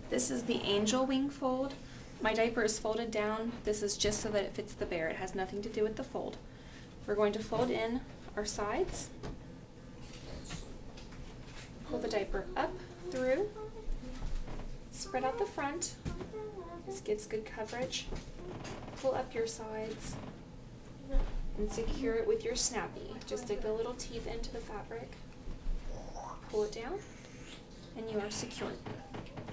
This is the angel wing fold. My diaper is folded down. This is just so that it fits the bear. It has nothing to do with the fold. We're going to fold in our sides. Pull the diaper up through. Spread out the front. This gives good coverage. Pull up your sides and secure it with your snappy. Just dig the little teeth into the fabric. Pull it down and you are secured.